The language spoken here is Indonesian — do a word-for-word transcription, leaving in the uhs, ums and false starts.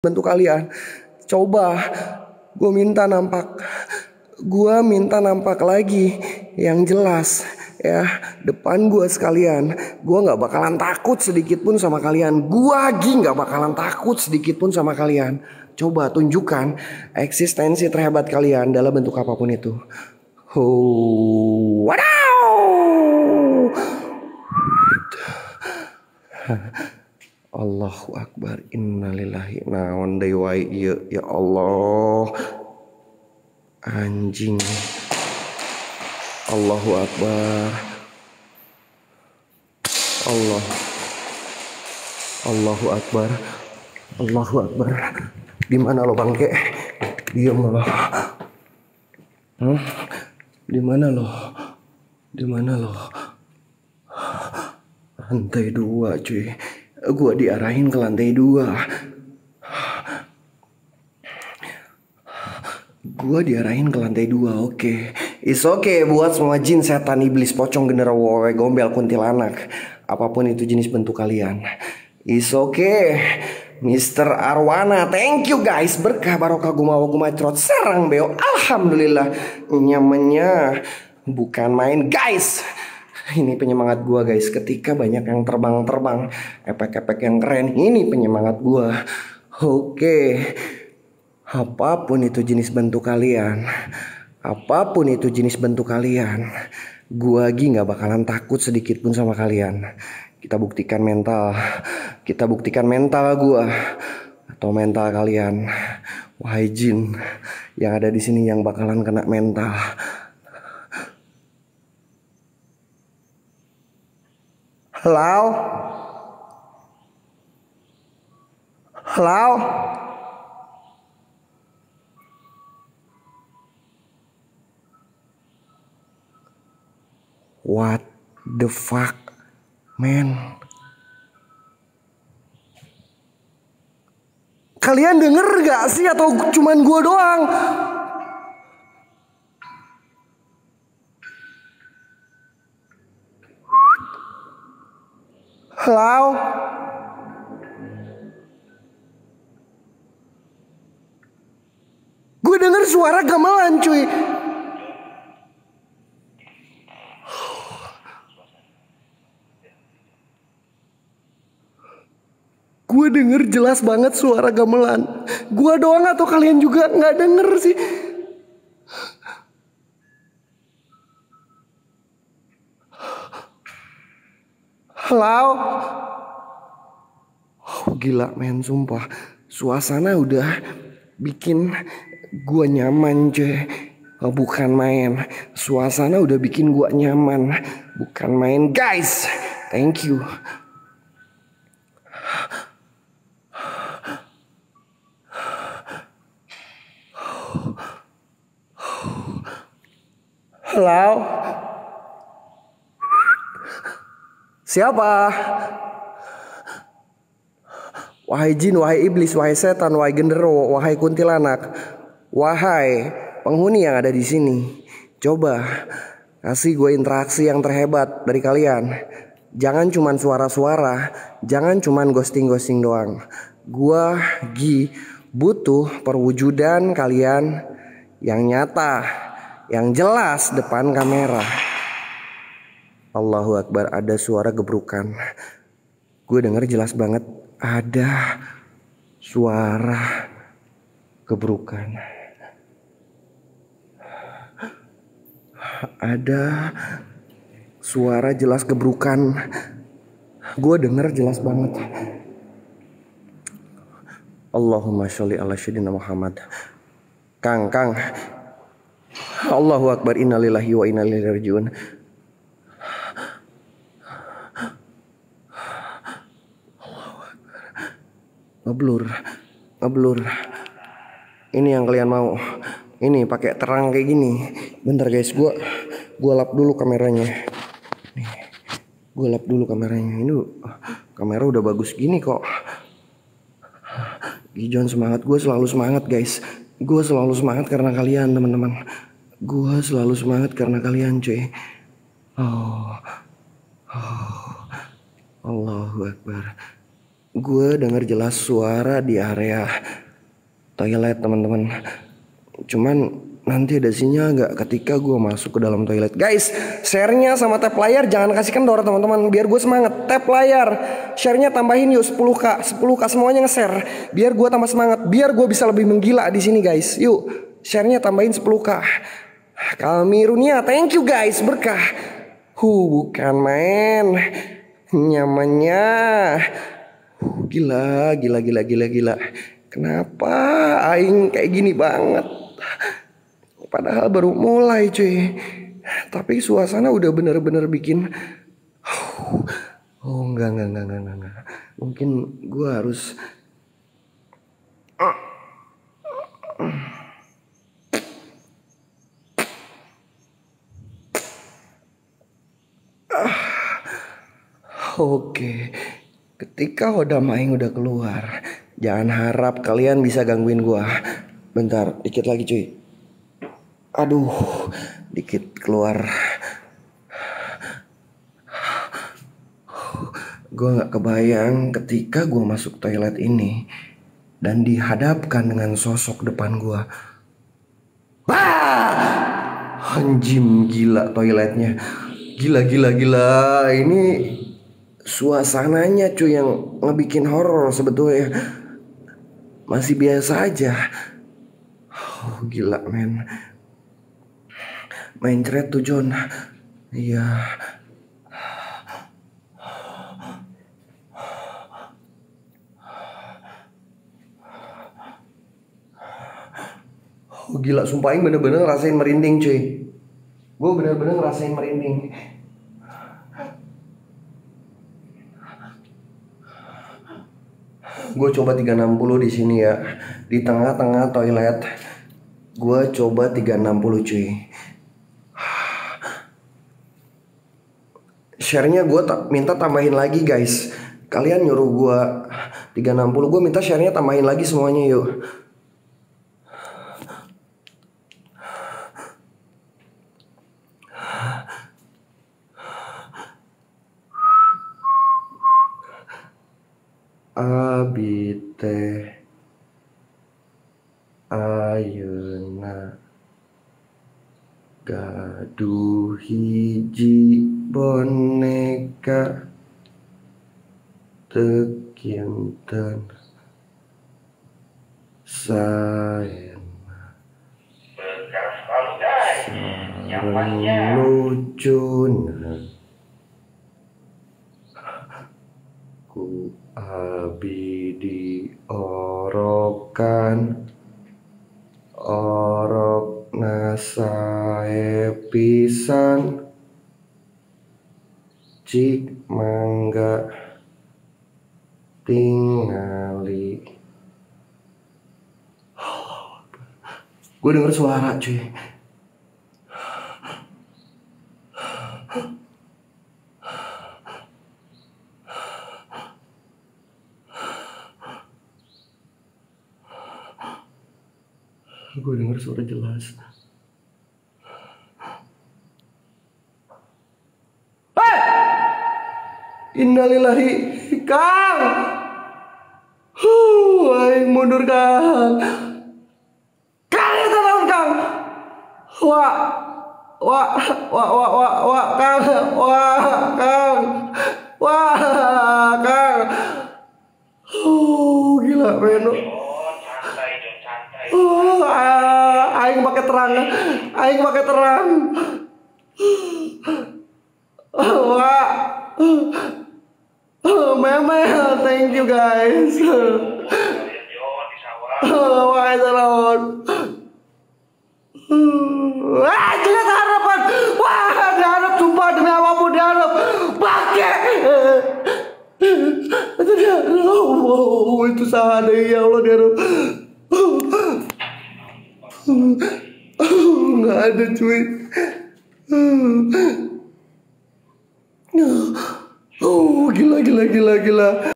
Bantu kalian. Coba gue minta nampak. Gue minta nampak lagi yang jelas ya depan gue sekalian. Gue gak bakalan takut sedikit pun sama kalian. Gue lagi gak bakalan takut sedikit pun sama kalian. Coba tunjukkan eksistensi terhebat kalian dalam bentuk apapun itu. Oh, wadaw. Allahu Akbar, innalillahi naon deui wae ieu, ya Allah. Anjing. Allahu Akbar. Allah. Allahu Akbar. Allahu Akbar. Di mana lo bangke? Diam lo. Hmm? Di mana lo? Di mana lo? Lantai dua, cuy. Gua diarahin ke lantai dua. Gua diarahin ke lantai dua, oke. Okay. It's okay buat semua jin, setan, iblis, pocong, genderuwo, wewe, gombel, kuntilanak. Apapun itu jenis bentuk kalian. It's okay. mister Arwana, thank you guys. Berkah barokah gumawa gumacrot serang beo. Alhamdulillah. Nyamannya bukan main guys. Ini penyemangat gua guys. Ketika banyak yang terbang-terbang, efek-efek yang keren, ini penyemangat gua. Oke. Apapun itu jenis bentuk kalian, apapun itu jenis bentuk kalian, gua lagi gak bakalan takut sedikit pun sama kalian. Kita buktikan mental, kita buktikan mental gua atau mental kalian. Wahai jin yang ada di sini yang bakalan kena mental. Halo? Halo? What the fuck, man? Kalian denger gak sih atau cuman gua doang? Halo? Gue denger suara gamelan cuy. Gue denger jelas banget suara gamelan. Gue doang atau kalian juga gak denger sih? Halo? Oh, gila men, sumpah. Suasana udah bikin gue nyaman cuy. Oh, bukan main. Suasana udah bikin gue nyaman. Bukan main guys. Thank you. Halo? Siapa? Wahai jin, wahai iblis, wahai setan, wahai genderuwo, wahai kuntilanak, wahai penghuni yang ada di sini. Coba kasih gue interaksi yang terhebat dari kalian. Jangan cuman suara-suara, jangan cuman ghosting-ghosting doang. Gue Gi butuh perwujudan kalian yang nyata, yang jelas depan kamera. Allahu Akbar, ada suara gebrukan. Gue denger jelas banget ada suara gebrukan. Ada suara jelas gebrukan. Gue denger jelas banget. Allahumma sholli ala sayyidina Muhammad. Kang, Kang. Allahu Akbar, innalillahi wa inna ilaihi rajiun. Ngeblur, ngeblur. Ini yang kalian mau. Ini pakai terang kayak gini. Bentar guys, gua gua lap dulu kameranya. Nih, gua lap dulu kameranya. Ini kamera udah bagus gini kok. Gijon semangat, gue selalu semangat guys. Gue selalu semangat karena kalian teman-teman. Gue selalu semangat karena kalian cuy. Oh, oh. Allahu Akbar. gue dengar jelas suara di area toilet teman-teman. Cuman nanti ada sinyal nggak ketika gue masuk ke dalam toilet. Guys, share-nya sama tap layar jangan kasih kendor teman-teman, biar gue semangat. Tap layar, share-nya tambahin yuk sepuluh k, sepuluh k semuanya nge-share. Biar gue tambah semangat, biar gue bisa lebih menggila di sini guys. Yuk, share-nya tambahin sepuluh k. Kalmirunia, thank you guys, berkah. Huh, bukan main. Nyamannya. Uh, gila, gila, gila, gila, gila. Kenapa aing kayak gini banget? Padahal baru mulai cuy. Tapi suasana udah bener-bener bikin Oh enggak, enggak, enggak, enggak, enggak. Mungkin gue harus Oke, ketika Hodam Aing udah keluar, jangan harap kalian bisa gangguin gua. Bentar, dikit lagi cuy. Aduh, dikit keluar. Gua gak kebayang ketika gua masuk toilet ini dan dihadapkan dengan sosok depan gua. Wah! Anjim, gila toiletnya. Gila, gila, gila. Ini suasananya cuy yang ngebikin horor sebetulnya. Masih biasa aja. Oh gila men. Main thread tuh John. Iya. Oh gila, sumpah ini bener-bener ngerasain merinding cuy. Gue bener-bener ngerasain merinding. Gue coba tiga enam puluh di sini ya, di tengah-tengah toilet. Gue coba tiga enam puluh cuy. Share-nya gue ta minta tambahin lagi guys. Kalian nyuruh gue tiga enam puluh, gue minta share-nya tambahin lagi semuanya yuk. Abite ayeuna gaduh hiji boneka teu kinten saena sareng lucuna ku abi diorokan orok nasae pisan cik mangga tingali. Gue denger suara cuy. Gue denger suara jelas. Hei! Innalillahi, Kang! Huh, aing mundur Kang. Kang itu naon Kang? Wah, wah, wah, wah, wah, wah, Kang, wah, Kang, wah, Kang. Huh, gila men. Oh, aing pakai terang, aing pakai terang. Wah, oh, meme, thank you guys. Wah, itu lawan. Wah, jelas harapan. Wah, diharap sumpah demi apapun diharap. Pakai. Itu diharap. Wow, itu sahada ya Allah diharap. Nggak ada cuy. Oh gila gila gila gila.